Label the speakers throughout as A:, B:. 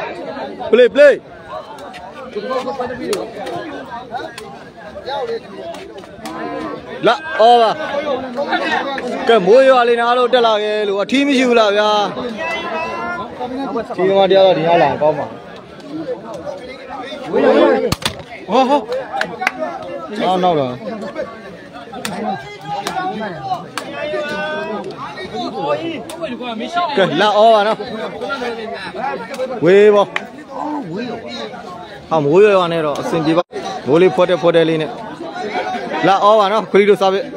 A: Play, play. La, over. Cái mũi vào lên alo trở lại cái lúa team siêu là kìa. Team mà đi là đi nào làm con mà. Sao nào rồi? Cái là over nó. Quê không? Mũi vào này rồi, xin đi bác. Mũi đi phốt lên này. Là over nó, khơi được sao vậy?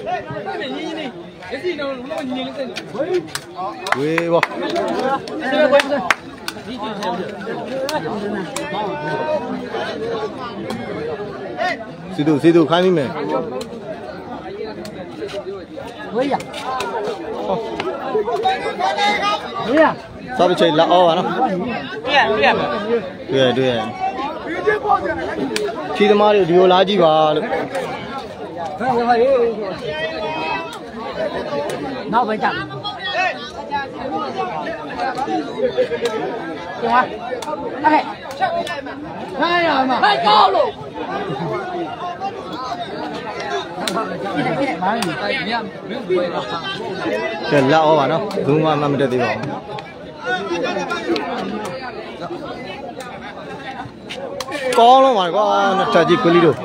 A: Quê không? Sidu, khai mình. Sao bị chơi là over nó? Tuyệt. Khi mà điều lá gì vào?
B: Nó phải chậm. Được không? Ok. Hai rồi mà. Hai câu luôn.
A: Cái lão mà nó, đúng mà mình được đi vào. Có luôn mà có nó trả gì cứ đi được.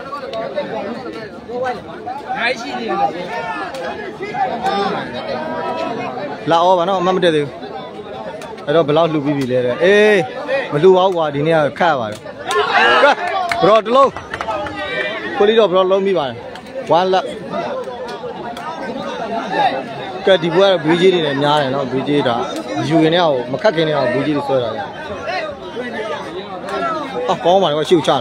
A: Lão mà nó mình được đi. Đó bao lâu bị lệ rồi. Ê, mà lưu áo qua đi nè khai vào. Bro luôn. Cứ đi đâu bro luôn mi vào. Quan là cái đi qua bùi này nhà này nó bùi đó. Dù cái nào mà khác cái nào bùi rồi rồi. Có mà nó siêu chặt.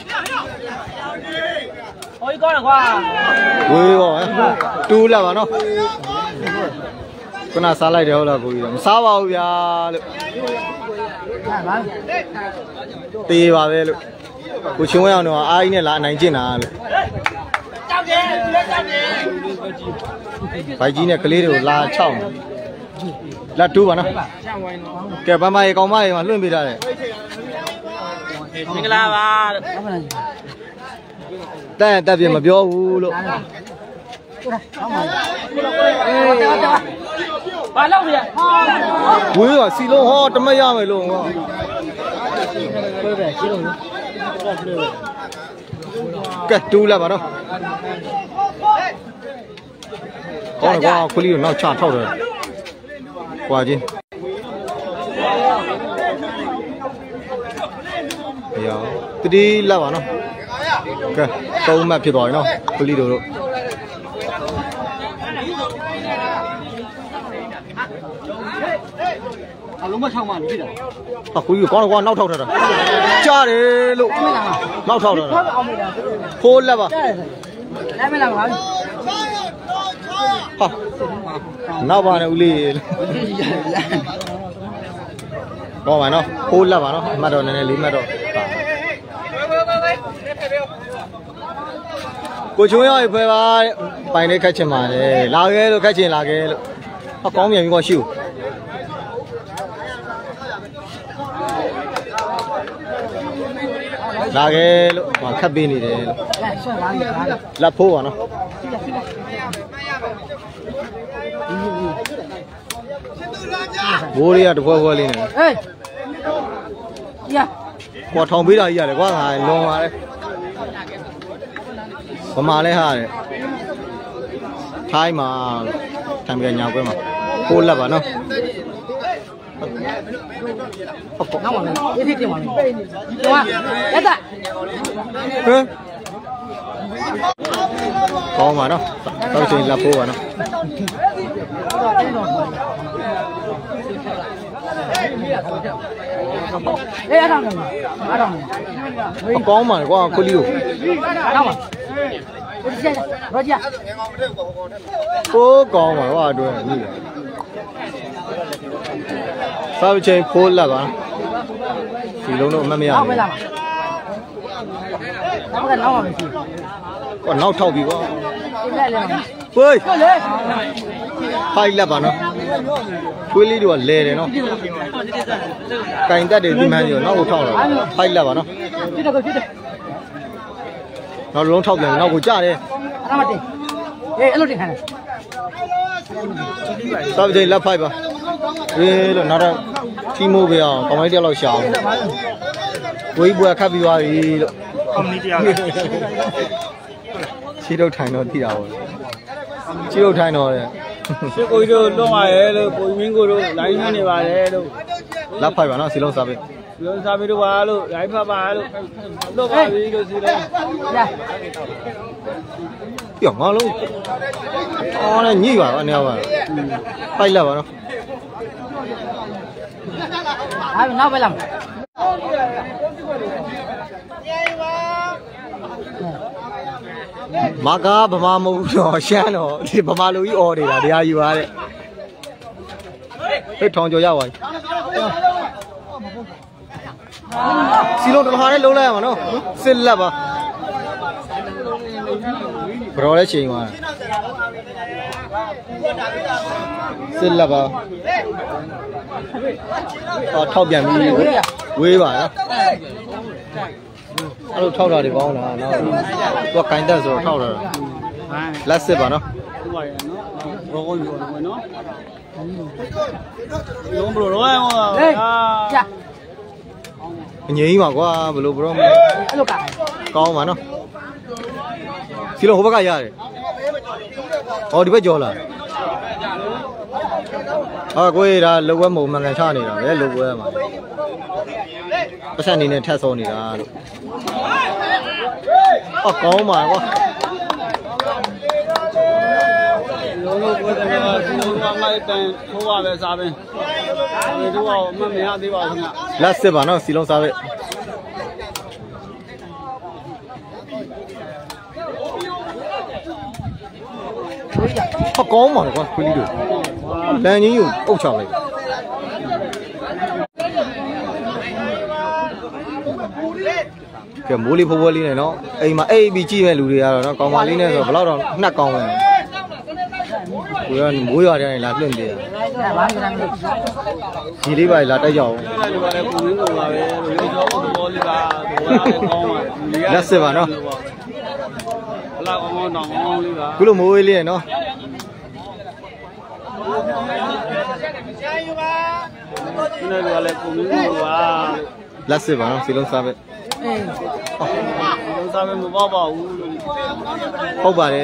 B: Ôi con là qua.
A: Ui rồi. Tu là mà nó. Con nào xả lại đều là bùi đó. Xả vào bia. Tì vào về luôn. Cô chúng em nó ai này là này chứ nào. Phải gì nè cái lý đều là chồng. Là tu vào nó. Cái bà mày con mày mà luôn bị đây.
B: Mình là bà.
A: Ta việc mà biểu luôn.
B: Bà lâu rồi.
A: Ui rồi xì lô ho tấm mấy mày luôn. Cái tu là vào đâu. Con này qua khối nó chặt thâu rồi. Qua chứ. Dạ. Tôi đi là vào nó. Ok. Câu mà phía đói nó. Khối đồ rồi.
B: Lúc mà xong mà đi rồi.
A: Khối con này qua nấu thâu rồi. Cha đi lụ. Nấu thâu rồi. Khôn là vào.
B: Đây mới làm hả?
A: Nào vào này uli. Có mà nó, khôn là vào nó, mà đồ này lý mà đồ. Cô chú ơi, về bài này khai chân mà này, lá ghê luôn, khai chân lá ghê luôn. Có miệng có xỉu. Lá ghê luôn, mà khắp bên này đấy. Lá phô vào nó. Vô đi à, được vô đi này.
B: Ê. Dạ.
A: Qua thòng biết rồi giờ để qua ngày luôn mà đấy. Có mà lấy ha đấy. Thay mà thành cái nhau cái mà. Khôn là vậy nó.
B: Nó mà cái thiết gì mà. Đúng không? Đấy ạ.
A: Có mà nó. Tao chỉ là phô mà nó.
B: Ê, ở đâu rồi? Ở đâu rồi?
A: Có mà qua cô liu.
B: Đâu mà? Rồi chưa?
A: Có mà qua đuôi như vậy. Sao chơi phô là vậy? Thì lúc đó mà mày
B: Đâu phải làm à? Đâu phải làm gì?
A: Còn nấu thau bị quá. Ơi. Hay là bảo nó. ခွေးလေးတွေကလဲတယ်နော်ကင်တက်တယ်ဒီမှန်းကြီးနောက်ကိုထောက်လာဖိုက်လက်ပါနော်ဖြစ်တယ်နောက်လုံးထောက်ပြန်နောက်ကိုကြတယ်
B: အဲ့ဒါမတင်အဲ့လိုတင်ခိုင်းတယ်
A: စောက်ကြိလက်ဖိုက်ပါလို့နောက်တော့ထီမိုးပြအောင်ကောင်းလိုက်တယောက်လောက်ရှာအောင်ဝေးပွဲခတ်ပြီးသွားပြီလို့ကောင်းနေတရားချီတော့ထိုင်တော့တိတာပေါ့ချီတော့ထိုင်တော့တဲ့
C: ရှစ်ကိုကြီးတို့လွတ်ပါရဲ့လို့ကိုမင်းကိုတို့လိုင်းနှင်းနေပါတယ်လို့
A: လက်ဖိုက်ပါနော်စီလုံးစားပေး
C: စီလုံးစားပေးတော့ပါလို့လိုင်းဖတ်ပါလို့လွတ်ပါပြီလို့စီလုံး
B: ရ
A: ပြောငါလုံးအော်နဲ့ညိပါအနေပါဖိုက်လက်ပါနော်
B: နောက်ပဲလာ
A: မကားဗမာမဟုတ်တော့ရှမ်းတော့ဒီဗမာလူကြီးအော်နေတာတရားယူပါတဲ့ဟဲ့ထောင်ကျော်ရပါပြီစီလုံးတော်ဟာနဲ့လုံးလိုက်ရမှာနော်စစ်လက်ပါဘရောလည်းချိန်သွားစစ်လက်ပါအော်ထောက်ပြန်ပြီဝေးပါနော်အဲ့လိုထောက်တာတွေကောင်းလားနော်သူကကင်တက်ဆိုတော့ထောက်တာလက်စစ်ပါနော်
C: ဟုတ်ပါရဲ့နော်ဘောကောယူတော့မယ်နော်လုံးဘလို့တော့ဟော
B: ကြ
A: အငြိမ်းပါကွာဘလို့ဘရော
B: အဲ့လို
A: ကောင်းပါနော်စီလုံးဟိုဘက်ကရတယ်ဟောဒီဘက်ကြော်လာဟာကိုရဒါလောဝဲမုံမှန်ကန်ချနေတာလေလောဝဲမှာပတ်စံနေနဲ့ထက်စောနေတာလို့အော်ကောင်းပါကွာ
C: လုံးလုံးကိုယ်ကစီလုံးကမိုက်တန်ထိုးပါပဲစားပင်းဒီတော့မမရသေးပါဘူးခင်ဗျ
A: လက်စစ်ပါနော်စီလုံးစားပဲဟောကောင်းပါကွာခွေးလေးတို့လမ်းကြီးကိုအုပ်ချလိုက်ကဲမိုးလေးဖိုးဖိုးလေးနဲ့နော်အိမ်မှာအိပ်ပြီးကြည့်မဲ့လူတွေကတော့နော်ကောင်းပါလေးနဲ့ဆိုဘယ်တော့တော့နှက်ကောင်းပဲကိုရမိုးရွာတဲ့လာလွင့်သေးတယ်ဒီလေးပါလာတိုက်ကြအောင်
C: ဒီပါလေပုံရင်းကုန်ပါပဲဒီတော့ဘောလေးပါကောင်းပါ
A: လက်စစ်ပါနော်
C: ဘလောက်ကောင်းတော့ကောင်းလေးပါ
A: ခုလိုမိုးလေးနဲ့နော်
C: ဒီနေ့ကလည်းပုံရင်းကုန်ပါ
A: လက်စစ်ပါနော်စီလုံးစားပဲ
C: လုံးစားပဲမပေါ့ပါဘူး
A: ဟုတ်ပါတယ်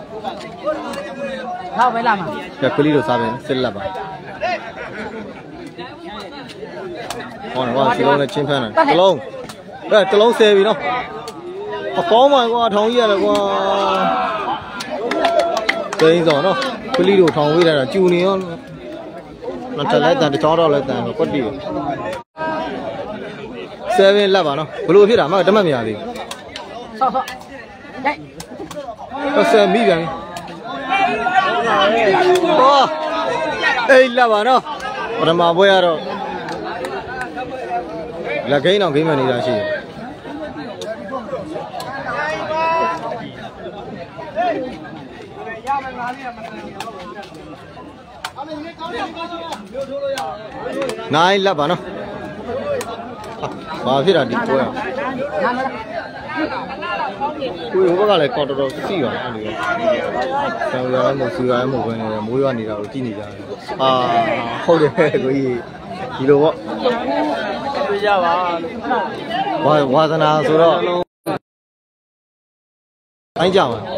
B: နောက်ပဲလာမှာ
A: ကဲကလေးတို့စားပဲစစ်လက်ပါဟောနော်စီလုံးနဲ့ချင်းဖမ်းတယ်တလုံးတလုံးဆယ်ပြီနော်အကောင်းပါကွာထောင်ကြီးရတယ်ကွာဒိန်းစောနော်ကလေးတို့ထောင်ဝေးတာကျူနေရောနော်တက်လိုက်တန်တချောတော့လဲတန်ကွက်တီ7လက်ပါနော်ဘလို့ဖြစ်တာမှတမတ်မရသေး
B: ဆော့ရိုက်
A: ဆက်မိပြန်ဟောအေးလက်ပါနော်ပထမပွဲရတော့လက်ကိန်းအောင်ဂိမ်းမနေတာရှိတယ်နိုင်လက်ပါနော်ဘာဖြစ်တာဒီပွဲอ่ะကိုဟိုဘက်ကလည်းကော်တော်တော်စီပါအဲ့လိုဆံရမ်းမို့စီရမ်းမို့ပဲနေတယ်မိုးရွာနေတာကိုကြည့်နေကြတယ်ဟုတ်တယ်ကိုကြီးဒီလိုပေါ့
C: ပြရပါ
A: ဝါသနာဆိုတော့တိုင်းကြပါ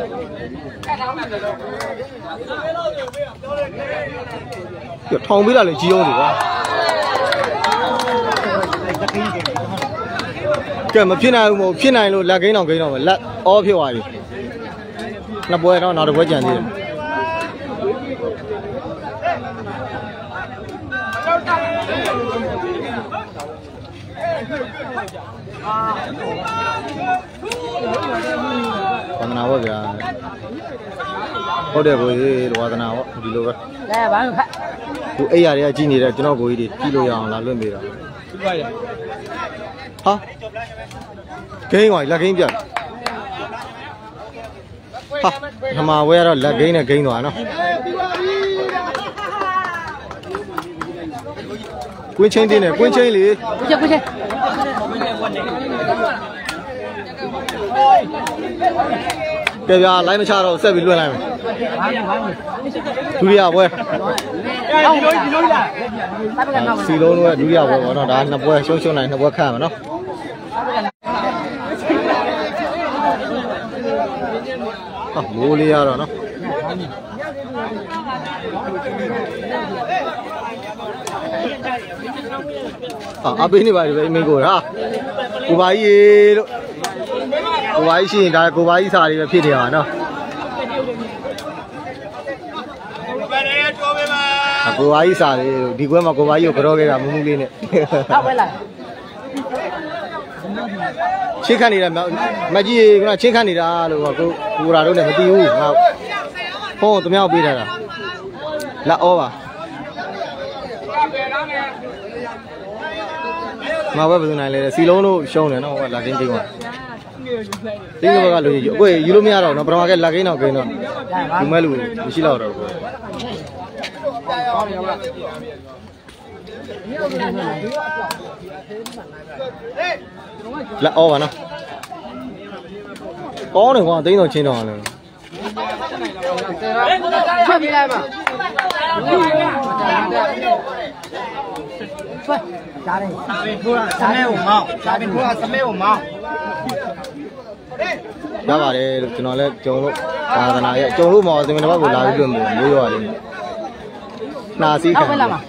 A: ထောင်ပေးတာလေကြီးအောင်လေကွာကဲမဖြစ်နိုင်ဘူးမဟုတ်ဖြစ်နိုင်လို့လက်ကိန်းတော့ပဲလက်အောဖြစ်သွားပြီနှစ်ပွဲတော့နောက်တစ်ပွဲကြံသေးတယ်ဝါသနာပေါ့ဗျာဟုတ်တယ်ကိုကြီးဝါသနာပေါ့ဒီလိုပဲ
B: ဘာလို့ခက်
A: သူအိယာတွေကကြီးနေတဲ့ကျွန်တော်ကိုကြီးတွေကြည့်လို့ရအောင်လာလွင့်ပေးတာ
C: ဒီပါရ
A: ဟာဂိမ်းသွားလက်ဂိမ်းပြဟာဓမ္မဝဲကတော့လက်ဂိမ်းနဲ့ဂိမ်းသွားနော်ကွင်းချင်းတင်းနဲ့ကွင်းချင်းလေ
B: ချက်ကွင်းချက်
A: ကဲဗျာလိုက်မချတော့ဆက်ပြီးလွှင့်လိုက်မယ်ဒုတိယပွဲ
B: အောက်ဒီလိုလား
A: စီလုံးတို့ရဲ့ဒုတိယပွဲပေါ့နော်ဒါနှစ်ပွဲရှုံးနိုင်နှစ်ပွဲခန့်မယ်နော်ဟာမိုးလေးရတော့နော်အပေးနေပါလေအမေကိုဟာကိုပါကြီးလို့ကိုပါကြီးရှိရင်ဒါကိုပါကြီးစာတွေပဲဖြစ်နေပါနော်ကိုပါကြီးစာတွေဒီကွဲမှာကိုပါကြီးကိုကြောခဲ့တာမူးမူးလေးနဲ့
B: ဟုတ်ပဲလား
A: ချင်းခတ်နေတာမကြီးကချင်းခတ်နေတာလို့ကိုရာတို့လည်းမသိဘူးငါဖုန်းတမြောက်ပေးထားတာလက်ဩပါမဘယ်ဘယ်သူနိုင်လဲစီလုံးတို့ရှုံးတယ်နော်ဟိုလာကင်းကိန်းကတင်းကဘကလူကြီးအခုယူလို့မရတော့နော်ပထမကလာကင်းတော့ကိန်းတော့ယူမဲ့လူမရှိတော့တော့လက်ဩပါနော်ကောင်းတယ်ကွာတင်းတော့ချင်းတော့လည်း
B: ထွက်ပြေးလိုက်ပါထွက်ကြားတယ်ထိုးတာစမဲကိုမောင်းကြားတယ်ထိုးတာစမဲကိုမောင်း
A: ရပါတယ်လို့ကျွန်တော်လည်းကြုံလို့သာသနာရဲ့ကြုံလို့မော်စင်မတစ်ပတ်ကိုလာပြီးလို့မျိုးရွာလေးနှာစီးခံဟုတ်ပါလား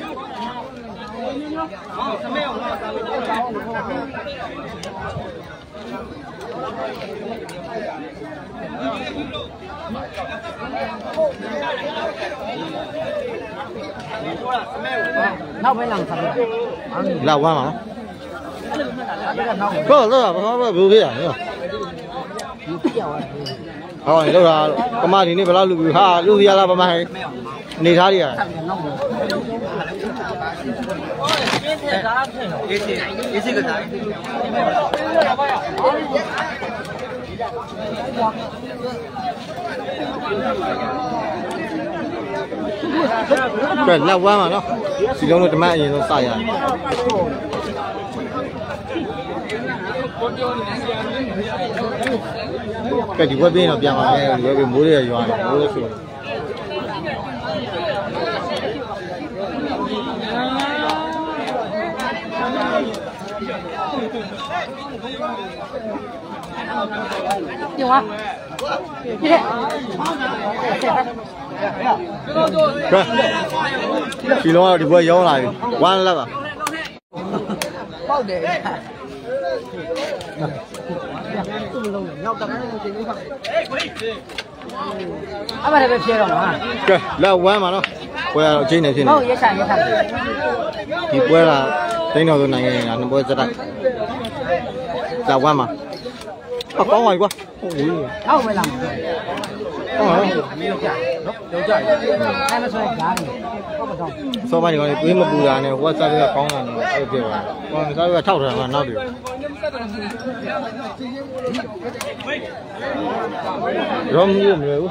B: နောက်ပဲလာမှာဆက်
A: လာဝမ်းပါတော့တော့ဘာဘယ်လိုလဲနော်ဟောလောက်တာကမဒီနေ့ဘယ်လောက်လူဟာလူစီရလားပမာနေသားတွေက
B: ရေးစီကစား
A: ကဲလက်ဝမ်းပါနော်စီလုံးတို့ဓမ္မအရင်ဆုံးစရတယ်ကဲဒီဘက်ပြင်းတော့ပြန်ပါမယ်ဒီဘက်ပြမိုးရရွာတယ်မိုးရဆို
B: ပြောပါပြည့်
A: စီလုံးကတော့ဒီဘက်ရောင်းလာပြီဝမ်းလက်ပါ
B: ပေါက်တယ်သူ့လုံးညောက်တန်းနေချိန်လေးပါအမလည်းပဲဖြဲတော့မှာ
A: ကဲလက်ဝမ်းပါနော်ပွဲကတော့အချိန်နဲ့ဖြစ်နေ
B: ဟုတ်ရက်ဆိုင်
A: ဒီပွဲကတိုင်းတော်ဆိုနိုင်ရင်နှစ်ပွဲစတိုက်လက်ဝမ်းပါကောင်းပါပြီကွာဟုတ်ပြီ
B: ဟုတ်ပဲလားဟုတ်ရောက်ကြအဲ့မဆိုရားနေဟုတ်ပါတော့
A: စောပိုင်းကောင်တွေးမပူတာနဲ့ဟိုကစားရကောင်းတာနဲ့အဲ့ပြပါဟိုကစားရထောက်ထားတာနောက်ပြီရောမလို့မလို့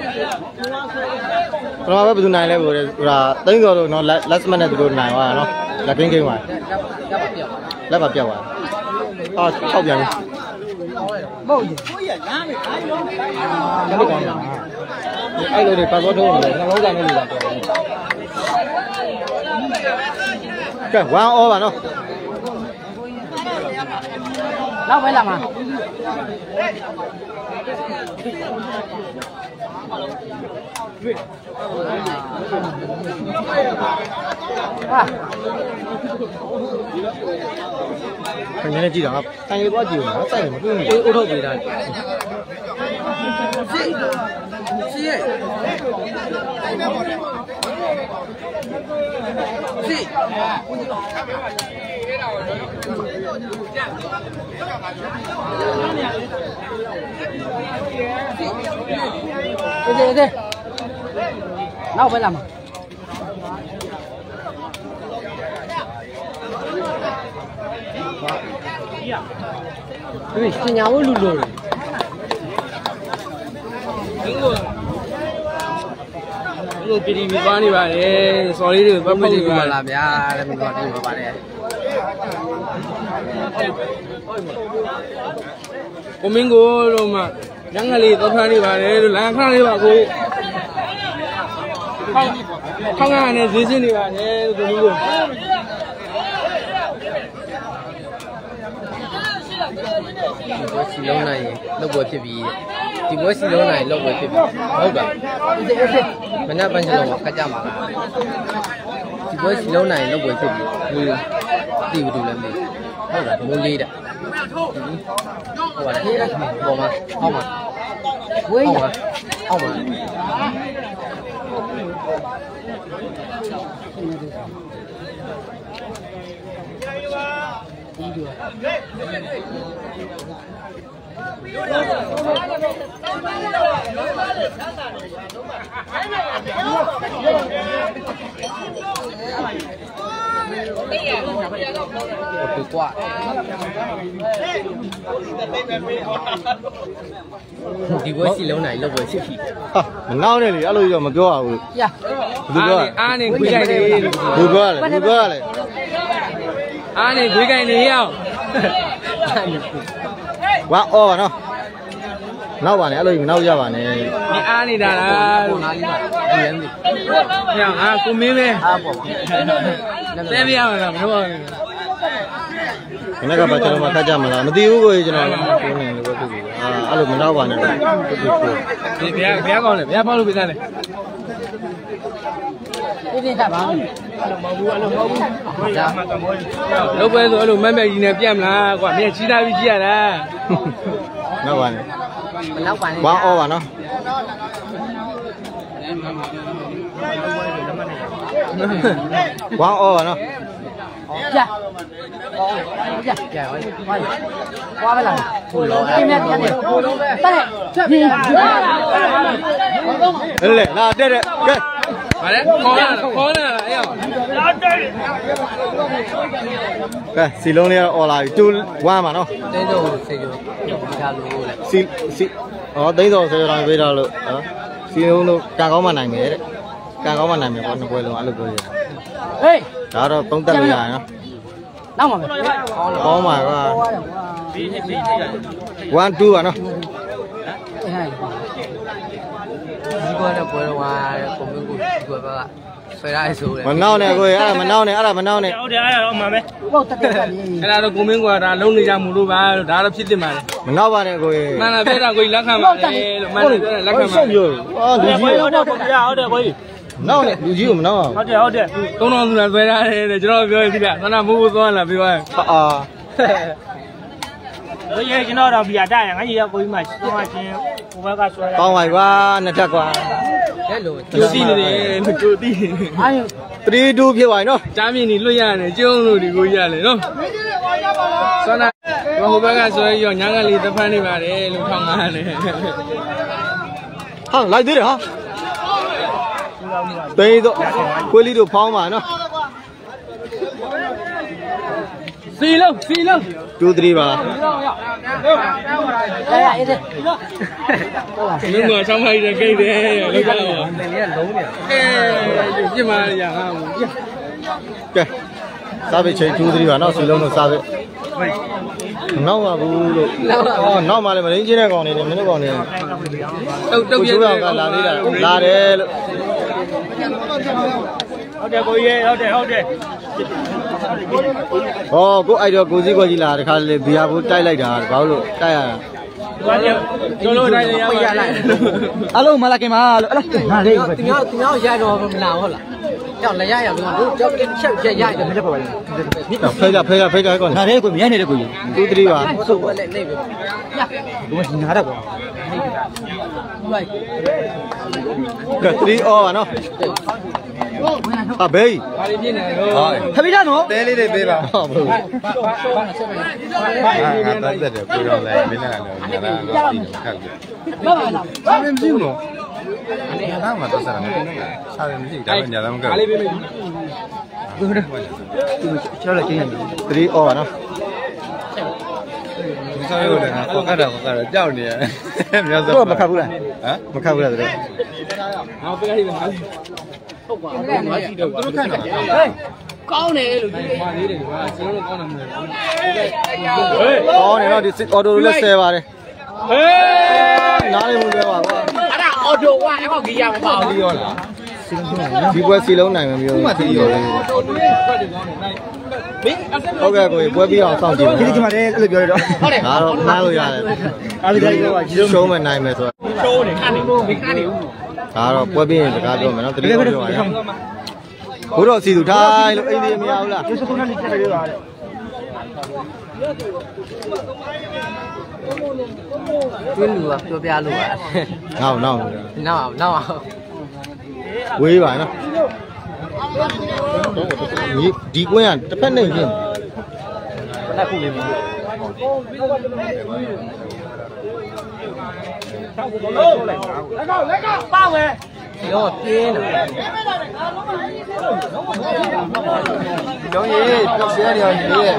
A: ဘာပဲဘယ်သူနိုင်လဲပြောတယ်ဟိုဒါတိုင်းတော်တို့နော် last minute နဲ့သူတို့နိုင်သွားတာနော်လက်ကင်းကိန်းသွားလက်ပါပြောက်သွားဟာထောက်ပြန်ပြီ
B: မဟုတ်ဘူးကိုရလမ်းနေအဲ့လို
A: ကောင်းတာအဲ့လိုတွေပတ်သွားထုတ်နေတယ်နှလုံးသားနဲ့လူလာပြောတယ်ကဲ1 over ပါနော်
B: နောက်ပဲလာမှာဟာ
A: ခင်ဗျားလည်းကြည့်တာကတိုင်လေးပွားကြည့်ဦးနော်စိုက်တယ်မတွေ့ဘူးအိုးထုတ်ပေးတာ
B: စီရဲ့စီနောက်ပဲလာမှာဒီညာဝလူလို
C: တို့ပြည်ပြီးသွားနေပါတယ်စော်လေးတွေပတ်ပတ်နေပါလားဗျာတဲ့မတော်တင်ပါပါတယ်ကိုမင်းကိုတို့မှညငယ်လေးသွားဖမ်းနေပါတယ်လို့လမ်းခါလေးပါကိုခေါင်းကနေဈေးစင်းနေပါတယ်ကိုမင်းကို
D: စီလုံးနိုင်လောက်ပေါ်ဖြစ်ပြီးဒီဘွဲစီလုံးနိုင်လောက်ပေါ်ဖြစ်ပြီးဟုတ်ပါမနက်ပိုင်းလုံးကကြမှာဒီဘွဲစီလုံးနိုင်လောက်ပေါ်ဖြစ်ပြီးဒီဘူးလည်းမသိဟုတ်လားမိုးလေးတဲ့ဟုတ်ပါတယ်ပေါ်မှာဟောက်မှာဝေးရဟောက်မှာ不挂。ဒီဘွဲစီလုံးနိုင်လောက်ပဲဖြစ်ပြီ
A: ဟာမနှောင်းနဲ့လေအဲ့လိုကြောမပြောရဘူး
B: ရ
A: ဘူးပြော
C: အားနေခွေးကြိုင်နေ
A: ဘူးပြောရတယ်ဘူးပြောရတယ်
C: အားနေခွေးကြိုင်နေရောက်
A: ဝါအော်နော်နောက်ပါနဲ့အဲ့လိုမနောက်ရပါနဲ့
C: ဒီအားနေတာလား
D: ပေါ်နာကြီးမှာဒီရမ်း
C: ညအာကိုမင်းပဲ
D: အားပေါ်ပါ
C: တဲပြရမှာလားမဟုတ်ပါဘူး
A: ခဏကပါကျွန်တော်မှခတ်ကြမလားမသိဘူးကိုကျွန်တော်ကိုနေလို့ပဲဖြစ်ပြီအဲ့လိုမနောက်ပါနဲ့
C: ဒီဘုရားကောင်းလေဘုရားဖောက်လို့ပြသားလေ
B: ဒီတက်ပါ
C: မဟုတ်ဘူးအဲ့လိုမဟုတ်ဘူးလောက်ပဲဆိုအဲ့လိုမက်မက်ကြီးနဲ့ပြတ်မလားကွာမင်းချီးသားပြီးကြည့်ရတာ
A: နောက်ပါနဲ့
B: မနောက်ပါနဲ့
A: ဝါအော်ပါနော်ဝါအော်ပါနော်
B: ကြကြကြဝါပဲလားဟုတ်လို့အဲ့မြတ်ပြတ်တယ်တက်တယ်
A: လေလာတက်တဲ့ကဲ
C: ဗါလဲခေါ်လာအဲ့ရောလာတက်
A: ကဲစီလုံးလေးအော်လာပြီ2 1ပါနော်
D: တင်းတော့စိတ်ရောပြထားလို့လေ
A: စီသိန်းတော်ဆယ်တော်ပေးထားလို့နော်စီလုံးတို့ကံကောင်းမှနိုင်မယ်တဲ့ကံကောင်းမှနိုင်မယ်ပေါ့နှစ်ပွဲလုံးအဲ့လိုပြောရ
B: ဟေး
A: ဒါတော့သုံးသက်လို့ရရင်နော်
B: နောက်ပါမယ်
A: ကောင်းပါကွာ1 2ပါနော်
D: ဒီကွာတော့ပွဲတော့ကွန်ပျူတာကွာပါဆွဲလိုက်ဆိုတယ်
A: မနှောင်းနဲ့ကိုအဲ့ဒါမနှောင်းနဲ့
C: ဟုတ်တယ်အဲ့ဒါတော့မှန်ပဲ
B: ဟုတ်တက်တယ်
C: အဲ့ဒါတော့ကိုမင်းကွာဒါလုံးနေကြမှုလို့ပါလို့ဒါတော့ဖြစ်တင်ပါလေ
A: မနှောင်းပါနဲ့ကို
C: မှန်လားပြတာကိုလက်ခံပါလေလို့မှန်တယ်ပြောတယ်လက်ခံပါ
A: ဆက်ပြောအာလူကြီး
C: ဟုတ်တယ်ကို
A: နှောင်းနဲ့လူကြီးကိုမနှောင်းအောင်
C: ဟုတ်တယ်3000စုလားဆွဲထားတယ်ကျွန်တော်ပြောရပြီလားသနာမိုးသွားလာပြောရ
A: အာ
C: ဘယ်ရဲ့ကျွန်တော်တော့ပြတာရငါကြီးကကိုကြီးမှရှင်းကိုဘက်ကဆွဲ
A: တာကောင်းပါကွာနှစ်ထပ်ကွာ
D: အဲ့လို
C: ကျိုးသိနေတယ်ကျိုးသိ
B: အာ
A: 3 2ဖြစ်သွားပြီနော်
C: ကြားမြင်နေလွတ်ရတယ်ကျုံလို့ဒီကိုရတယ်နော်ဆွမ်းနာဟိုဘက်ကဆွဲရောညငယ်လေးသဖန်းနေပါတယ်လို့ထောင်းကားတယ်
A: ဟာလိုက်သေးတယ်ဟာတိတ်တော့ခွေးလေးတို့ဖောင်းပါနော်
C: စီလုံး
A: 2 3ပါ
B: ရအေးတယ်
C: လုံးကဆောင်းဖိုက်တဲ့ကိတ်တယ်လောက်ကြတော့
D: တယ်လေးကလုံးနေ
C: ပြစ်မာရဟာ
A: ကဲစားပဲချိန်2 3ပါနော်စီလုံးတို့စားပဲနောက်ပါဘူးလို့နောက်မှလည်းမရင်းချင်းတဲ့ကောင်နေတယ်မင်းတို့ကောင်နေ
C: တုတ်ပြ
A: ည့်ကလာသေးတာလာတယ်လို့
C: ဟုတ်တယ်ကိုကြီးဟုတ်တယ်
A: ဟောကိုအဲ့တော့ကိုကြီးလာတခါလေဘီယာဘူးတိုက်လိုက်တာဘာလို့တိုက်ရတာ
C: ကျွန်တော်တိုင်းရရလိုက်
A: အလုံးမလာခင်ပါလို့
D: ငါလေးတင်များရတော့မလာဟုတ်လားကြောက်လည်းရရလို့တို့ကြောက်ချက်ရတယ်မချက်ပါဘူး
A: ဖိတ်ကြကော
D: ငါလေးကိုမြဲနေတယ်ကိုကြီး
A: 2 3ပါ
D: ဆိုပဲလေနေပြီဘုမနာတော့ကွာ
A: ကဲ3 အော်ပါနော်ဘေး
C: ဘာလေးပြင်းနေတော့
B: ခပိတာနော်
A: တဲလေးတွေပေးပါဟုတ်ဘူးငါတက်တယ်ပြေတော့လဲမင်းနဲ့လည်းညာလာတော့ဒီခက်တယ်
B: ဘာပါလား
A: ဘာမင်းဘူးနော်ညာလာမှာတော့စားတယ်စားတယ်မရှိဒါပဲညာလာမက
C: ဘာလေးပြင်း
A: ဘူးချောလိုက်ကျင်း3 အော်ပါနော်
C: ဆောရုပ်လည်းခေါ်ခတ်တာကြောက်နေရမြောက်စော
A: တော့မခတ်ဘူးလား
C: ဟမ်
A: မခတ်ဘူးလားတို့
C: ဟောပြလိုက်ပါဟုတ်ပါဘူးငါကြည့်တော့သူတို့ခန့်တာ
B: ကောင်းတယ်လို့
C: မာလေးတယ်ကွာကျွန်တော်တို့ကောင်းတယ်မလို့
A: ကောင်းတယ်နော်ဒီအော်တိုလည်းဆယ်ပါတယ်ဟေးနားလေးမလွယ်ပါကွာ
B: အဲ့ဒါအော်တိုကအဲ့ကောင်ကြီးရမပါဘူး
C: ရောလား
A: ဒီပွဲစီလုံးနိုင်မှာမျိုးမှတီးရောလေဟုတ်ကဲ့ကိုပွဲပြီးအောင်စောင့်ကြည့်ဒီဒီမှာလည်းအဲ့လိုပြောရတော့ဟုတ်တယ်ဒါတော့နားလို့ရတယ်အားဒီတိုင်းကရှုံးမယ်နိုင်မယ်ဆိုတော့
B: တိုးတယ်ခါနေလို့မခါနေဘူး
A: ဒါတော့ပွဲပြီးရင်စကားပြောမယ်နော်တတိယပြောရတယ်ဘိုးတော်စီသူထိုင်လို့အိမ်သေးမရဘူးလားကျေးဇူးနဲ့ချက်တယ်ပြောတာ
D: တွင်းလူကပြောပြလို့ပါနောက်
A: ဝေးပါနော်ဒီကွင်းကတစ်ဖက်နဲ့ရှင်းဘယ်ခုလေးမလို့
B: လက်ကောပါမယ်
D: ရောပြင်းတယ်
C: လုံးရေးပြောရှဲနေအောင်ရေးရဲ့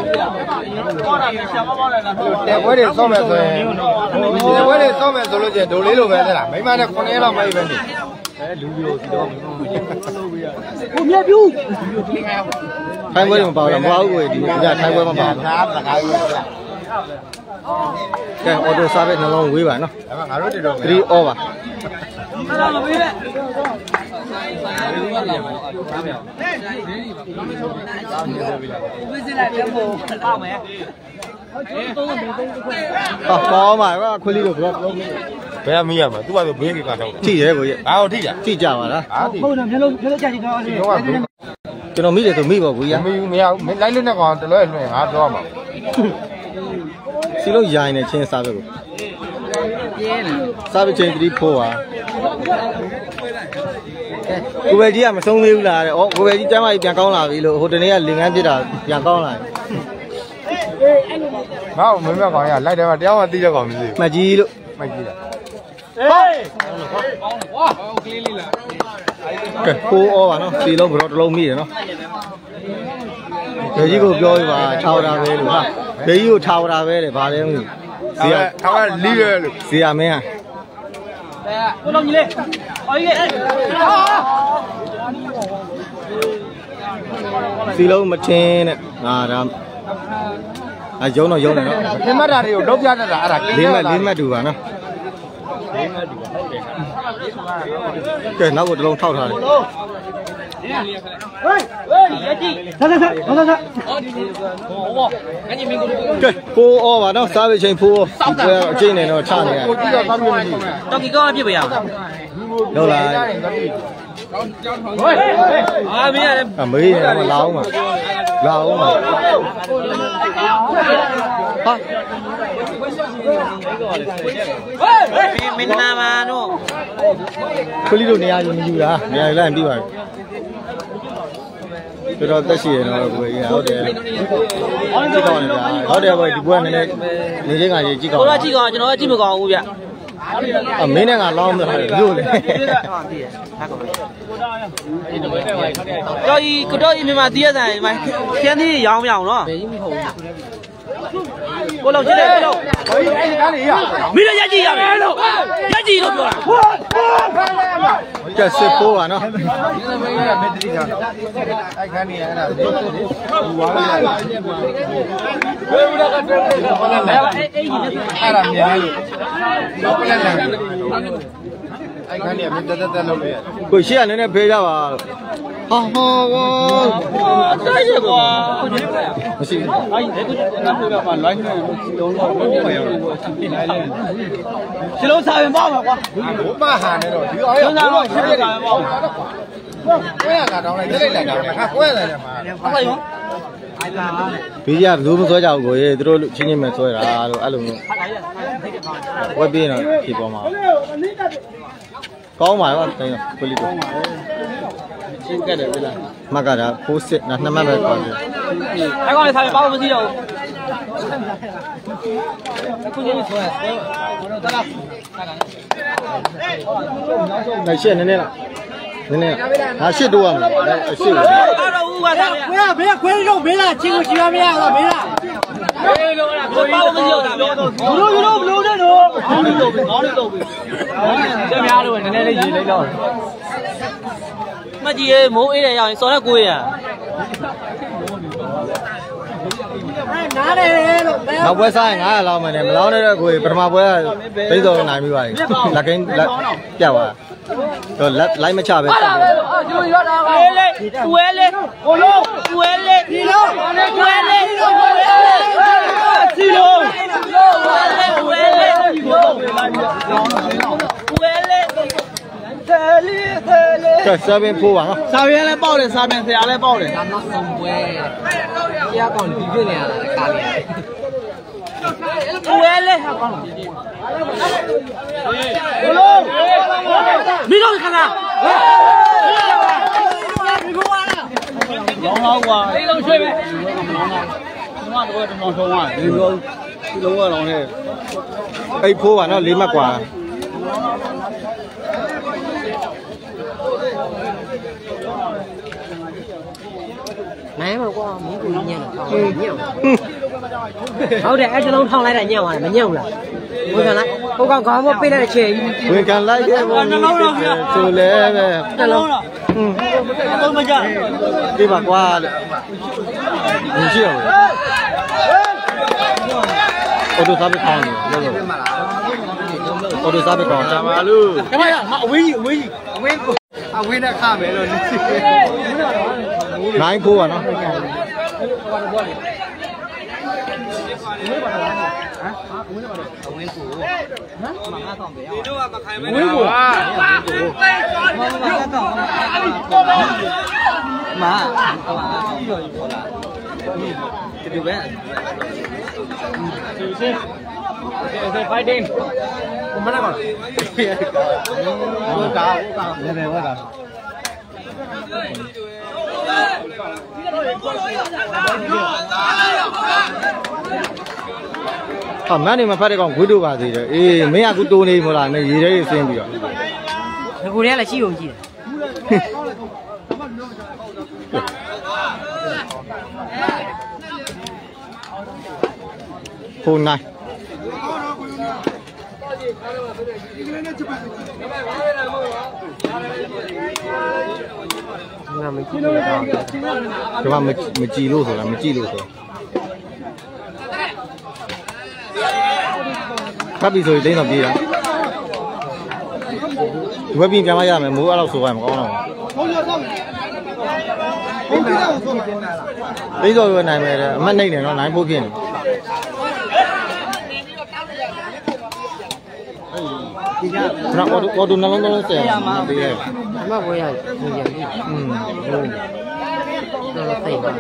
C: တဲ့ပွဲတွေစောက်မယ်ဆိုရင်တဲ့ပွဲတွေစောက်မယ်ဆိုလို့ချင်းဒိုလေးလိုပဲတဲ့လားမိမနဲ့9ရက်လောက်မှပဲနေလူမျိုးစီတော့
B: ကိုမြတ်ပြူ
A: ထိုင်ပွဲမပါဘူးမပါဘူးကိုဒီညထိုင်ပွဲမပါဘူး
C: ငါစကားပြောတာ
A: ကဲအော်တိုစားပဲနှလုံးဝေးပါနော်
C: ဒါမှငါတို့တည်တော့မယ်
A: 3 over
B: လာမပေးနဲ့ဝိစလိုက်ပြန်ဖို့ပါမယ်
A: ကောင်းပါကွာခွေးလေးတို့ဘယ်တော့
C: ဘယ်မီးရမှာသူကဆိုဘေးကတော့
A: ကြည့်ရဲကိုကြီး
C: ဘာလို့ထိကြ
A: ကြည့်ကြပါလား
B: ဟုတ်တယ်မျိုးလုံးကြည့်တော့လေ
C: တော့
A: ကျွန်တော်မိတယ်ဆိုမိပါဘူးကြီး
C: မီးမရဘူးလိုက်လို့နဲ့ကောင်တလွဲ့လွှင့်ငါပြောမှာ
A: စီလုံးရိုင်းနေချင်းစားပဲကို
D: ပြင်းတယ်
A: စားပဲချင်း3 4ပါကိုပဲကြီးကမဆုံးသေးဘူးလားတဲ့ဩကိုပဲကြီးကျမ်းမကြီးပြန်ကောင်းလာပြီလို့ဟိုတနေ့ကလင်ငန်းပြစ်တာပြန်ကောင်းလာပြီ
C: ငါ့ကိုမင်းမကောင်ရလိုက်တယ်ကတရားမှသိတဲ့ကောင်မရှိဘူး
A: မှတ်ကြီးလို့
C: မိုက်ကြည့်တာ
A: ကဲ4 over နော်စီလုံးဘရောတစ်လုံးမိတယ်နော်ဒေကြီးကိုပြောပြပါထားတာပဲလို့ဟာဒေကြီးကိုထားတာပဲတဲ့ဗာလဲမသိ
C: ဇေယထားကလီးရဲလို့
A: ဇေယမင်းဟာ
B: ကိုလုံးကြီးလေအော်ကြီး
A: စီလုံးမချင်းတဲ့ငါဒါရုံတော့ရုံတယ်နော်
C: သင်္မတာတွေကိုလောက်ပြတတ်တာအဲ့ဒါ
A: ၄မှတ်တူပါနော်ကဲနောက်ကိုတစ်လုံးထောက်ထားတယ်
B: ဟေးရကြည့်ဆက်ဟောအညီမင်းကို
A: ကဲ4 over နော်စားပဲချင်း4 over ဒီပွဲတော့အကျိနေတော့ချနေရ
C: ကိုကြည့်တော့သားမျိုးမရှိဘူး
B: တော်ကီကောအပြစ်ပြရအောင်
A: ဟုတ်လား
B: ဟေးအာမင်းရတယ်
A: အမေးနေတော့လာအောင်ပါလာအောင်ပါဟာ
B: မင်းနာမနော်
A: ခွလီတို့နေရာယူမယူတာနေရာလိုက်ပြီးပါပြီတော်တော်တက်ရှိရတော့ကိုကြီးဟုတ်တယ်ကြည့်ကောင်းတယ်ဗျာဟုတ်တယ်ဗျဒီပွဲကနည်းနည်းနေချင်းကကြည့်ကောင်း
B: တို့ကကြည့်ကောင်းကျွန်တော်ကကြည့်မကောင်းဘူးဗျ
A: အမင်းနဲ့ကလောင်းမလားလို့လေ
B: တော်ကြီးကတော့ဒီမှာတည်ရဆိုင်ဒီမှာခင်းသေးရောင်းမရအောင်နော်
D: ဘယ်ကြီးမဟုတ်ဘူး
B: ကိုလုံးကြည့်တယ်ကိုလုံး
C: ဟိုအဲ့ဒီကားလေးရ
B: မင်းတို့ရက်ကြည့်ရမယ်လို့ရက်ကြည့်လို့ပြောတာ
A: ကဲစစ်4ပါနော်
C: ဒီလိုမင်းရမက်တရီကအဲ့ခန်းနေရအဲ့ဒါဘူဝါလေးဘယ်လိုကတော့ဘာလဲအဲ့ဒါမြင်လို့ဘာလဲလဲအဲ့ခန်းနေမတက်တက်လုပ်လို့ရ
A: ကိုရှေ့ကနည်းနည်းဖေးကြပါဟာဟာဝါ
B: တိုက်ရကွာ
A: မရှိဘူး
C: အဲ့ဒီကတော့မှ line နဲ့စီလုံးတော့ဘယ်မှာရောက်လဲ
B: ရှလုံးစားရင်ပေါ့မှာကွာ
C: ဘုမဟာနဲ့တော့ဒီအောင်ရတော့ရှင်းပြတာပေါ့ကိုရလာတော့လိုက်တက်လိုက်တာခါကိုရလာတယ်မှာ
B: ဟုတ်ပါရော
A: ဘေးကဘယ်လိုမဆွဲကြဘူးကိုရေသူတို့ချင်းချင်းပဲဆွဲတာလို့အဲ့လိုမျိုးဝက်ပြေးတော့ဖြေပေါ်မှာကောင်းပါရောတိုင်းခွလီတို့ချင်းကတယ်ပြလားမကတာ4 6နှစ်မှတ်ပဲပါပြီ
B: အဲ့ကောင်လေးစားရင်ပေါ့မရှိတော့ဘူးခုချင်းဆွဲတော့တလား
A: နိုင်ရှက်နည်းနည်းလားနည်းနည်းဟာရှစ်တိုးရမှာအရှစ်ကို
B: အားတော့ဦးကစားရ
E: ဘယ်ခွဲလို့မေးလားချင်းကိုကြည့်ရမရတော့မေးလား
B: ဘေးလုံးလားကိုပေါ့မရှိတော့တာပြော乜嘢冇 A 嚟又傻得攰啊！
A: နောက်ပွဲစားရင်900လောက်မယ်နဲ့မလောင်းတဲ့ကိုပထမပွဲကသိစောနိုင်ပြီပါလက်ကင်းလက်ပြတ်သွားတော့လက်လိုက်မချပဲဆက်တယ်
B: ဝဲလေကိုလုံးဝဲလေဒီလုံးဝဲလေစီလုံးဝဲလေ
A: ကဲ7ဖိုးပါနော်
C: စာပြန်လည်းပေါက်တယ်စာပြန်ဆရာလည်းပေါက်တယ်
D: ဒါမှဆုံးပွဲတရားကောင်ဒီပြနေရတာကားလေး
B: ဝဲလေကိုလုံးမင်းတို့ခဏ
C: လောင်းလောက်ကွာလေးလုံးရွှေ့ပဲလောင်းတော့တော့ဆုံးသွားဒီလုံးဒီလုံးကလောင်းနေ
A: အိတ်ဖိုးပါနော်4မှတ်กว่า
D: နိုင်မှာကွာမင်းကိုညံ့တာညံ့ဟုတ်တယ်အဲ့ကျလုံးထောင်းလိုက်တာညံ့သွားတယ်မညံ့ဘူးလားဝင်ခံလိုက်ဟိုကောင်ခေါင်းမပေးလိုက်တဲ့ချေကြီး
A: ဝင်ခံလိုက်တဲ့ဘုံကြီးဆိုလဲပဲ
B: နှလုံးသုံးမကြ
A: ဒီပါကွာလို့ဝင်ကြည့်အောင်အော်တိုစားပဲကောင်းတယ်လို့အော်တိုစားပဲကောင်းတယ်
C: ပါလို့ကမရအဝေးကြီးအဝေးနဲ့ခမယ်လို့
A: 9ဖိုးပါနော်
C: fighting ผมมาแล้วก่อนว้าวเนี่ยว้าว
A: မန်းနေမဖတ်တဲ့ကောင်ဝိတုပါသေးတယ်အေးမင်းကကူတိုးနေမို့လားမင်းရေထဲဆင်းပြီးတော့
B: ဒီကိုတည်းကလည်းရှိုံကြည့်
A: တယ်ဖိုးနိုင်
D: ငါမကြည့်လို့တော့
A: ဒီမှာမကြည့်လို့ဆိုတာမကြည့်လို့ဆိုဖတ်ပြီးဆိုရင်လိမ့်တော့ပြေးတာဝက်ပြီးပြန်မရမယ်မိုးအဲ့လောက်ဆိုရင်မကောင်းတော့ဘူးလိမ့်တော့ရနိုင်မယ်အမှတ်နိုင်တယ်နော်နိုင်ဖို့ဖြစ်နေအော်တိုနှလုံးလုံးဆယ်မှာပေးရတယ်
D: မဝဲရညံ့ပြီတော့သိပါ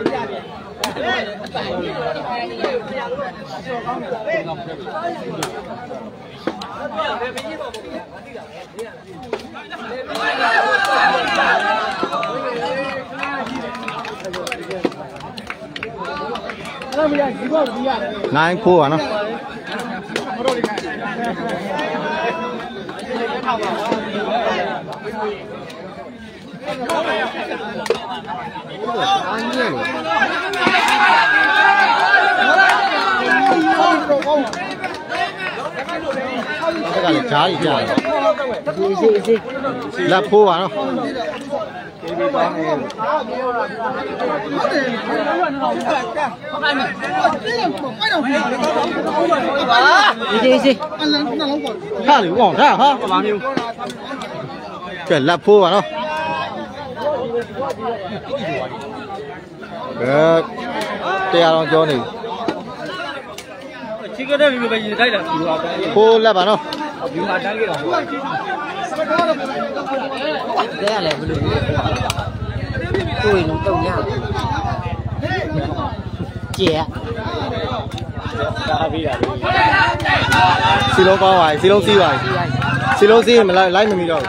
A: 9ဖိုးပါနော်这个家里家来铺完了看你往上哈这来铺完了တရားတော်ကြောနေ
C: ချီကတဲ့လူပဲရင်တိုက်တာဒီပါပဲ
A: ခိုးလက်ပါနော်
C: ဒီမှာတန်းကြတော့
D: တဲ့ရလဲဘယ်လိုကိုယ်လုံးတော့ညကျေ
C: ဒါပြီးတာ
A: စီလုံးကောင်းပါစီလုံးစီးပါစီလုံးစီးမလိုက်မမီတော့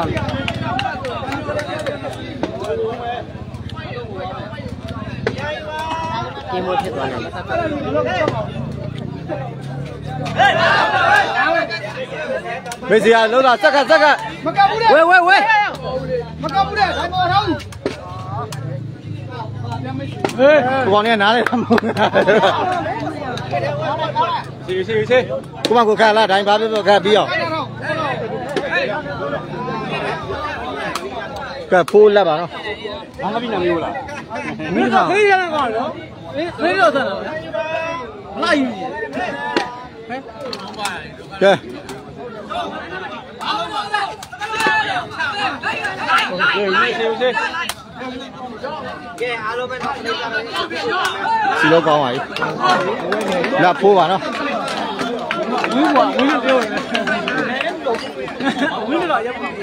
D: ဒီမို့ဖြစ်သွားတယ်
A: မေစီယာလုံးလာစက်က
C: မကဘူးတဲ့
D: ဝဲ
C: မကဘူးတဲ့ဆိုင်ပေါ်ထောင်း
A: ဟေးဘောင်းနေနားလေမဟုတ်ကိုမကိုခါလာတိုင်းဘာပြောခါပြီးအောင်ကဲဖိုးလက်ပါနော်ဘာမပြီးနိုင်ဘူးလားမင်းကခေးရတာကတော့ခေးတော့ဆန်တာလိုက်ယူကဲစီလောကောင်းပါပြီလက်ဖိုးပါနော်ဝင်းတော့ပြောနေဝင်းတော့ရပ်ပါ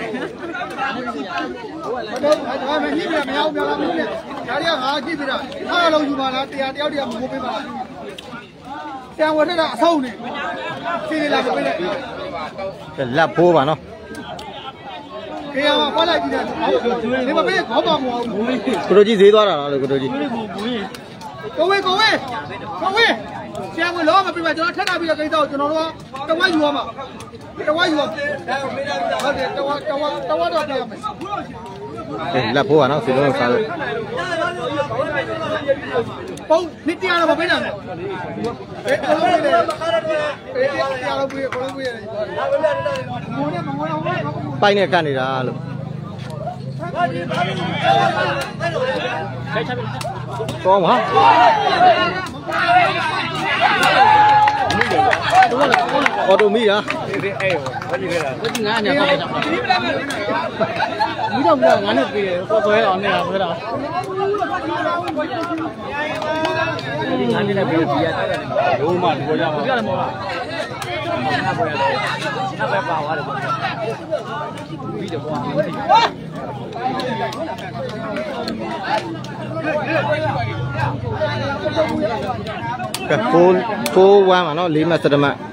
C: ဒါမှမကြည့်ပြမရဘူးပြောလားမင်းနဲ့ဒါတွေကငါကြည့်ပြတာအားလုံးယူပါလားတရားတယောက်တည်းမဟုတ်ပေးပါလားဆံဝတ်ထတာအဆုံးနေစီလာမပေးနဲ့
A: လက်ဖိုးပါနော်
C: ခေရမှာဖတ်လိုက်ကြည့်တယ်ဒီမပေးခေါင်းပါမအောင်ဘူး
A: ကိုတို့ကြီးဈေးသွားတာလားကိုတို့ကြီး
C: ကိုဝေးဆံဝတ်လောမပေးပါကျွန်တော်ထက်တာပြီးတော့ကိစ္စကိုကျွန်တော်တို့ကတဝက်ယူရမှာတဝက်ယူရဟုတ်တယ်တဝက်တော့ပြရမယ်
A: လက်ဖိုးပါနော်စီလုံးစားလို့
C: ပုံနှစ်တရားတော့မပေးနိုင်ဘူးတရားတော့ပေးကိုလုံးပေးရတယ်
A: ပိုက်နဲ့ကတ်နေတာလို့ကောင်းပါအော်တိုမီးလား
B: ငါညာတော့မီးတော့ငါနဲ့ပြေတယ်ပေါ်ဆွဲအောင်နေတာဆွဲတာဒီငါနဲ့ပြေးပြရတယ်ဘိုးမဒီပေါ်ကြပါပြရတယ်မဟုတ်လားငါပေါ်ရတယ်ငါပဲပါသွားတယ်ပြီးတော့ကွာ
A: ကဲဖိုးဝမ်းပါနော်၄မှတ်7မှတ်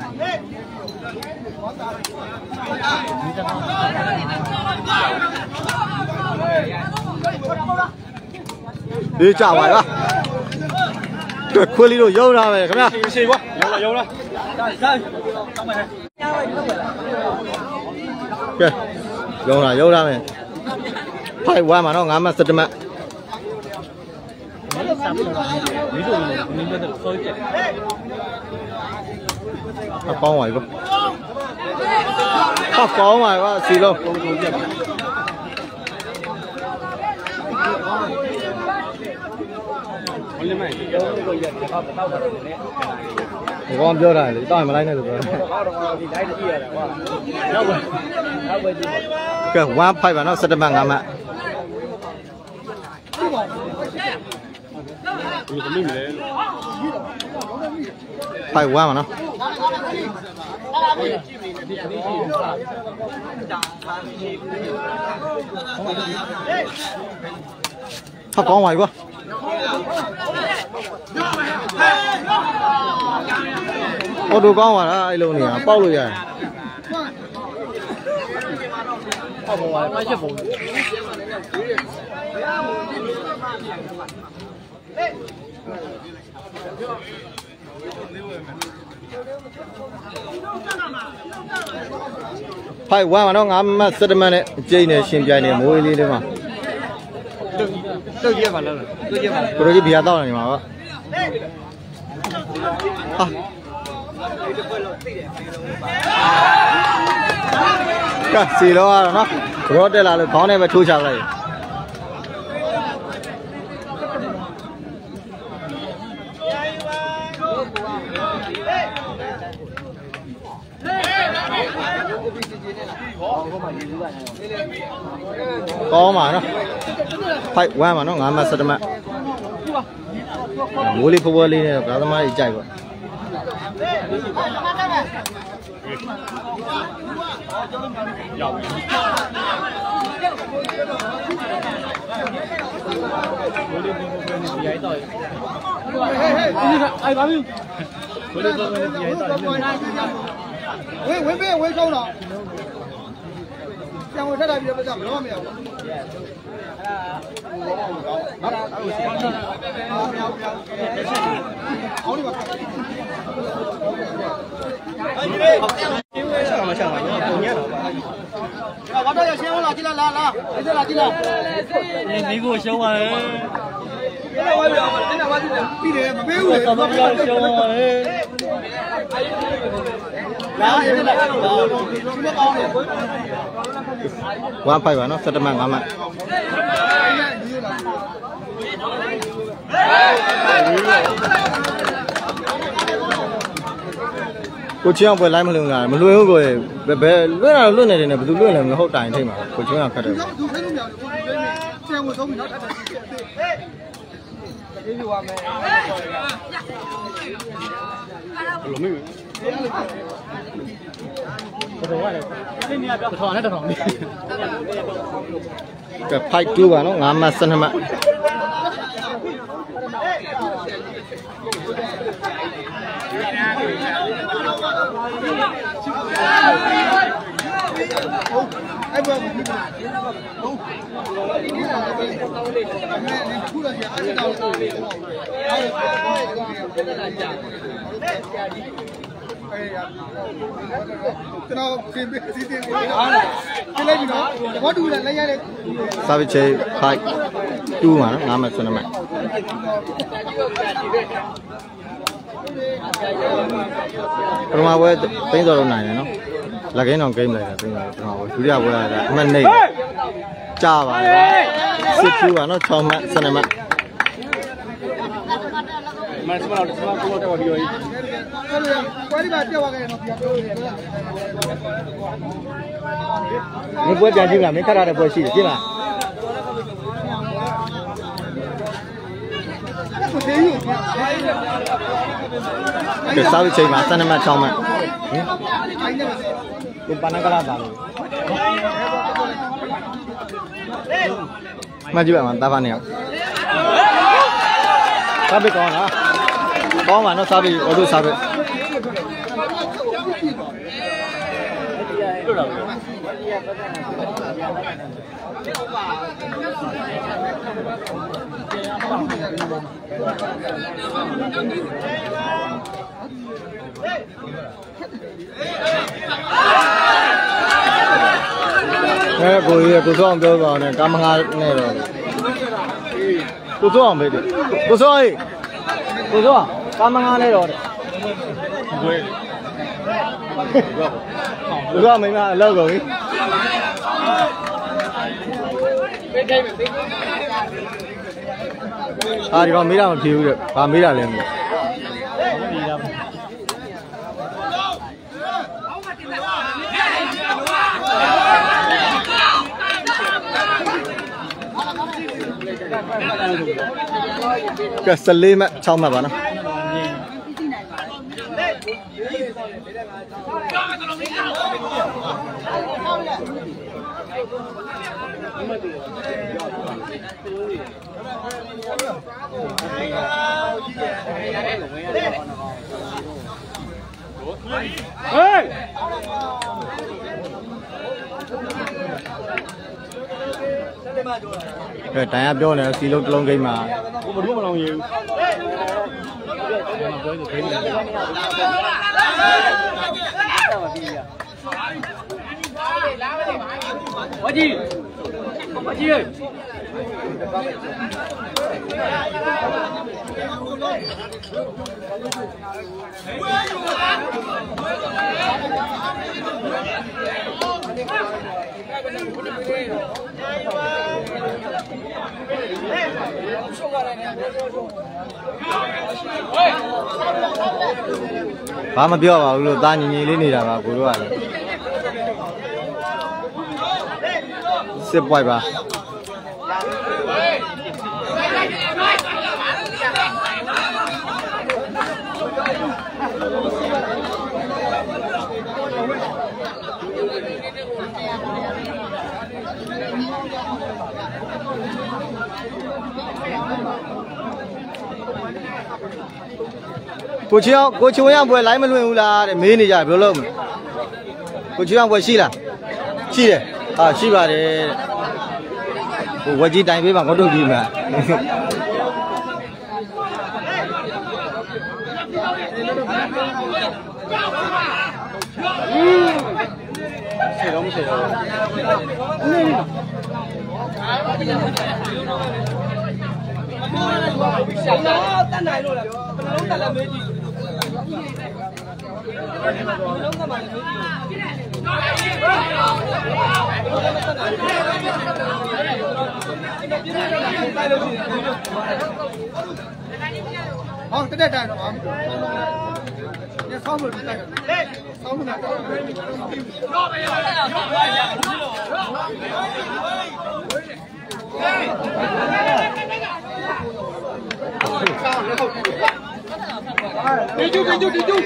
A: ဒီကြပါလားခွေးလေးတို့ရုံးလာပဲခင်ဗျာရှိကွာရုံးလာကဲရုံးလာမယ်ဖိုက်ဝမ်းပါနော်5မှတ်7မှတ်ကောင်းပါပြီကောင်းပါပြီစီလုံးဒီကောင်ပြောတာလေတောင်းမလိုက်နဲ့လို့ပြောတယ်ကဲ1 5ပါနော်7မှတ်5မှတ်ဖိုက်ဝမ်းပါနော်ကောင်းပါပြီကွာအော်တိုကောင်းပါလားအဲ့လိုနေရပေါက်လို့ရတယ်
B: ပေါက်ပေါ်ပါပိုက်ချက်ပုံ
A: ဖိုက်ဝမ်းပါနော်5မှတ်7မှတ်နဲ့အကျိန်းနဲ့ရှင်ပြိုင်နေမိုးလေးလေးမှာ
B: တုတ်ရက်ပါလားတုတ်ရက်ပါ
A: ကိုတို့ကြီးဘီယာတောက်နေမှာပါကဲစီလောရနော်ရောတက်လာလို့ခေါင်းနဲ့ပဲထိုးချလိုက်ကောင်းပါနော်ဖိုက်ဝမ်းပါနော်5မှတ်7မှတ်မိုးလေးဖွားလေးနဲ့ကားသမားကြီးကြိုက်ပါ
B: 哎，爸比，
C: ဝေးကောင်းတော့ကျန်ဝထတာပြီးတော့မလောမရဘူးအောင်းဒီပါဘာတော့ရရှင်းအောင်လာကြည့်လားလာဒီလာကြည့်လား
B: 你给我修完嘞。
C: ပြီးတယ်မပေးဘူးလေ
B: 怎么不要修完嘞？
A: 1 5ပါနော်17မှတ်5မှတ်ကိုချင်းအောင်ပွဲလိုက်မလွန်လားမလွန်ဘူးကိုဘယ်လွတ်တာလွတ်နေတယ်နဲ့ဘယ်သူလွတ်လဲမဟုတ်တိုင်ထိမှာကိုချင်းအောင်ခတ်တယ်ကဲဖိုက်2ပါနော်5မှတ်12မှတ်
C: အဲ့ဘက်ကိုကျွန်တော်ပြင်ပေးစီစဉ်နေတယ်အားလိုက်ပြီနော်ဘောတူလည်းလိုက်ရတဲ့
A: service check 5 2ပါနော်5မှတ်12မှတ်ပထမပွဲသိန်းစော်တော့နိုင်တယ်နော်လက်ကင်းအောင်ဂိမ်းလိုက်တာသိန်းစော်ပထမပွဲဒုတိယပွဲကအမှတ်နေကြာပါတယ်စစ်2ပါနော်6မှတ်12မှတ်
B: မန်စမတော့စမကိုတော့ပြီးရော
C: ပွဲဒီမှာပြောက်သွားခဲ့တော့ပြန်ပြောနေတယ်
A: မင်းပွဲပြန်ကြည့်လားမင်းခတ်ရတဲ့ပွဲရှိတယ်ကြည့်လားကဲစားပြီးချိန်မှာ12မှတ်6မှတ်ဒီပနကလာပါလို့မကြည့်ပါမှာတာဖာနေအောင်စားပြီးကောင်းလားကောင်းပါနော်စားပြီးအော်တို့စားပြီးကိုစောအောင်ပြောပါနဲ့ကာမငါနဲ့တော့ကိုစောအောင်ပဲကိုစောဟေးကိုစောကာမငါနဲ့တော့တဲ့လူကမင်းကအလောက်ကုန်ပြီဒီကောင်မေးတာမဖြေဘူးတဲ့ဘာမေးတာလဲမသိကဲ14မှတ်6မှတ်ပါနော်တိုင်ရပြောနေစီလုံးတစ်လုံးဂိမ်းမှာ
B: ဘယ်လိုမလောင်ရဘူးဝကြီး
A: ဘာမပြောပါဘူးလို့သားညီညီလေးနေတာပါကိုတို့ကလည်းစစ်ပွိုက်ပါကိုချီအောင်ကိုချွန်ရပွဲလိုင်းမလွင်ဘူးလားတဲ့မေးနေကြဘယ်လိုလုပ်မလဲကိုချီအောင်ပွဲရှိလားရှိတယ်ဟာရှိပါတယ်ဟိုဝကြီးတိုင်ပေးပါငေါတို့ကြီးမှာ
B: ဆေတော့မရှိတော့တတ်နိုင်လို့လားဘယ်လိုတက်လဲမေးကြည့်
C: 好，这带着啊。你上不带着，上不带着。给救！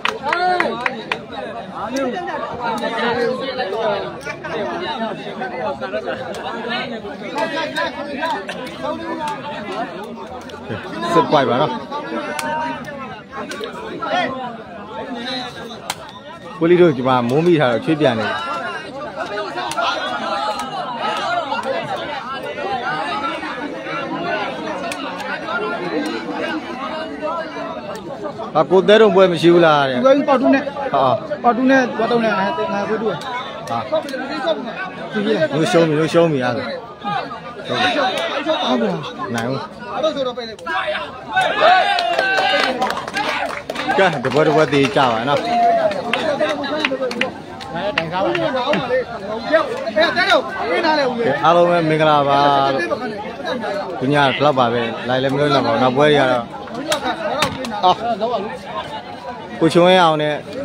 A: စစ်ပွိုက်ပါနော်ကိုလီတို့ဒီမှာမိုးမိထားတော့ချွေးပြန်နေကိုတဲတော့ပွဲမရှိဘူးလားတဲ့
C: ဒီကောပေါတူနဲ့
A: ဟာ
C: ပေါတူနဲ့သွားတော့နဲ့ငါဘယ်တူ
A: ဟာ
C: ဟာ
A: လို့ရှုံးပြီအဲ့ဒါဟုတ်ပါနိုင်ဦး
C: အဲ့တော့ဆိုတော့ပဲလေ
A: ကဲတပွဲသေးကြပါနော်
C: တိုင်ကားပါရောက်တဲ့တော့ပြင်းထားတယ်ဦးလေ
A: အားလုံးပဲမင်္ဂလာပါဒီညတော့ပါပဲလိုက်လည်းမလို့တော့ပါနောက်ပွဲရတော့ကိုချုံရအောင်နဲ့